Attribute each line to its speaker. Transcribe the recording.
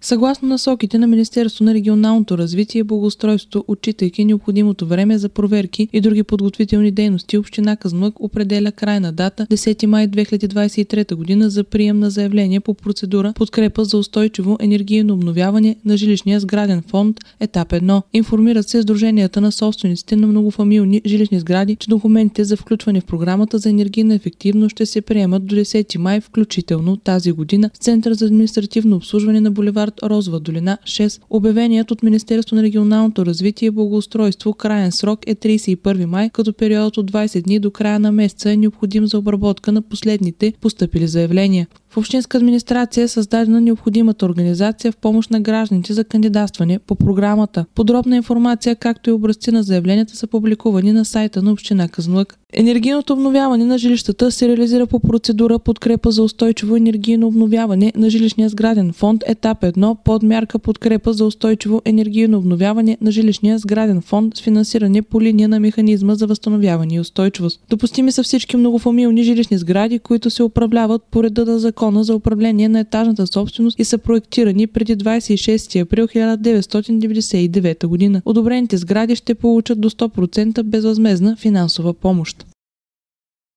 Speaker 1: Съгласно насоките на Министерството на регионалното развитие и благоустройството, отчитайки необходимото време за проверки и други подготвителни дейности, община Казанлък определя крайна дата 10 май 2023 година за прием на заявление по процедура подкрепа за устойчиво енергийно обновяване на жилищния сграден фонд етап 1. Информират се сдруженията на собствениците на многофамилни жилищни сгради, че документите за включване в програмата за енергийна ефективност ще се приемат до 10 май включително тази година в Център за административно обслужване на булевард Розова долина 6. Обявеният от Министерството на регионалното развитие и благоустройство краен срок е 31 май, като период от 20 дни до края на месеца е необходим за обработка на последните постъпили заявления. В общинска администрация е създадена необходимата организация в помощ на гражданите за кандидатстване по програмата. Подробна информация, както и образци на заявленията са публикувани на сайта на община Казанлък. Енергийното обновяване на жилищата се реализира по процедура подкрепа за устойчиво енергийно обновяване на жилищния сграден фонд етап 1 под мярка подкрепа за устойчиво енергийно обновяване на жилищния сграден фонд с финансиране по линия на механизма за възстановяване и устойчивост. Допустими са всички многофамилни жилищни сгради, които се управляват по реда на Закона за управление на етажната собственост и са проектирани преди 26 април 1999 година. Одобрените сгради ще получат до 100% безвъзмездна финансова помощ.